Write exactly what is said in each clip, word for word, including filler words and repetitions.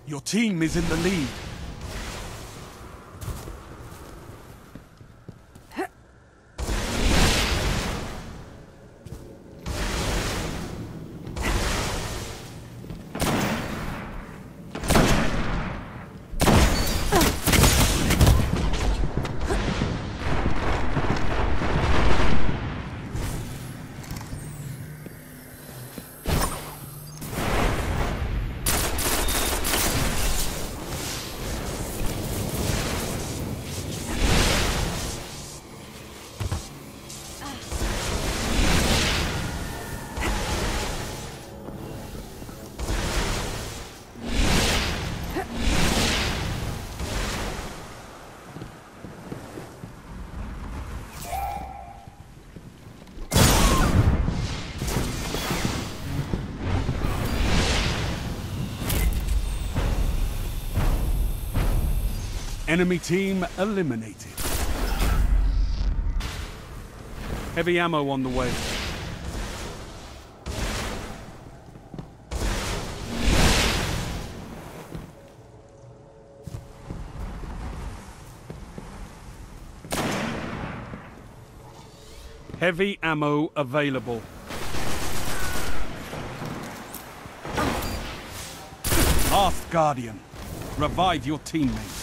Your team is in the lead. Enemy team eliminated. Heavy ammo on the way. Heavy ammo available. Last Guardian. Revive your teammates.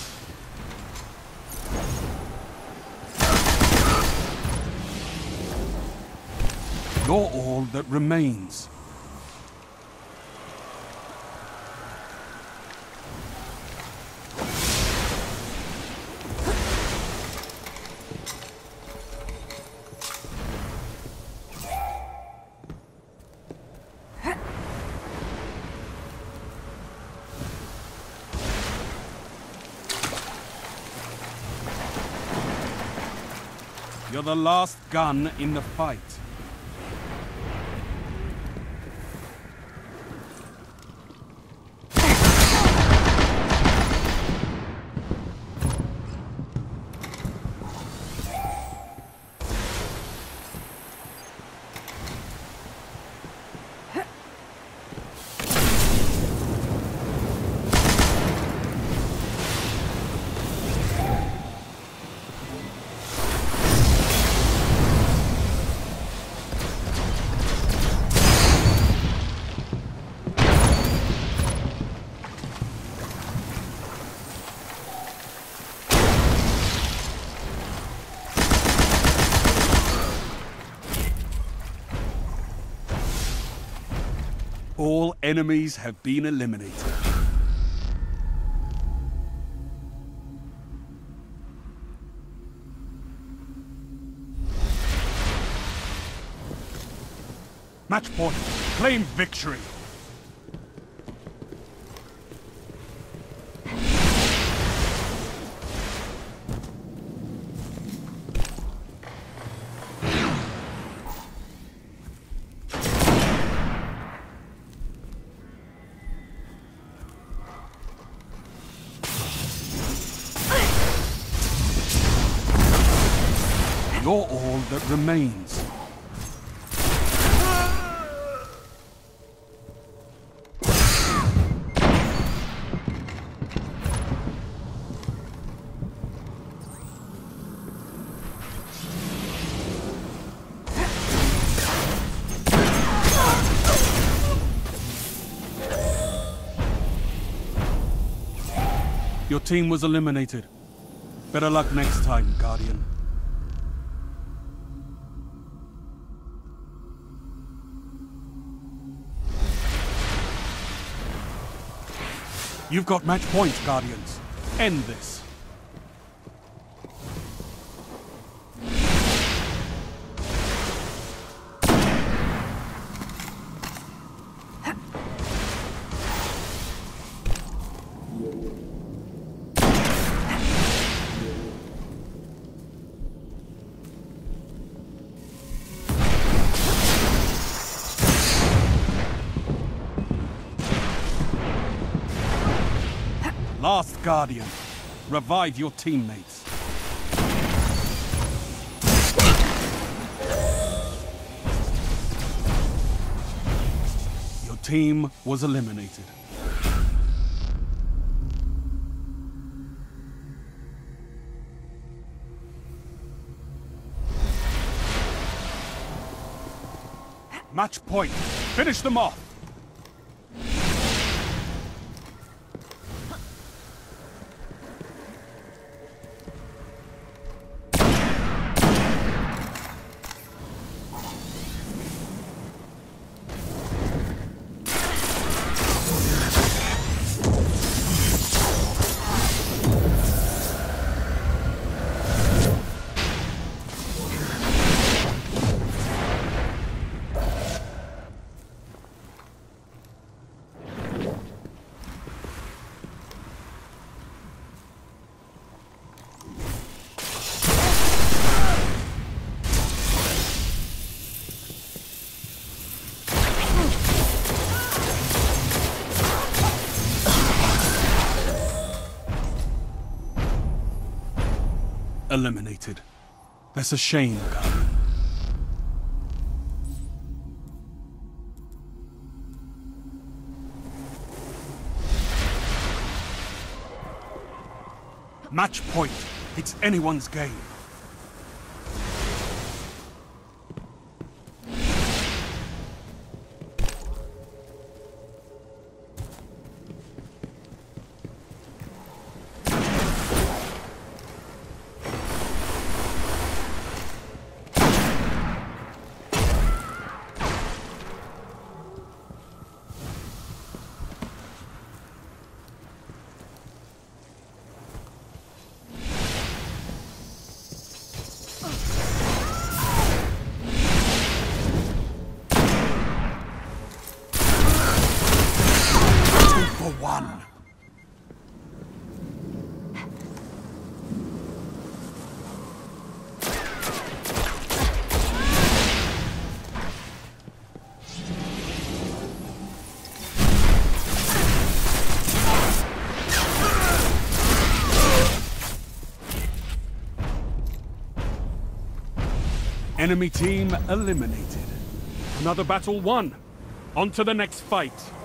You're all that remains. You're the last gun in the fight. All enemies have been eliminated. Match point. Claim victory. You're all that remains. Your team was eliminated. Better luck next time, Guardian. You've got match points, Guardians. End this. Last Guardian. Revive your teammates. Your team was eliminated. Match point. Finish them off. Eliminated. That's a shame, Guardian. Match point. It's anyone's game. One. Enemy team eliminated. Another battle won. On to the next fight.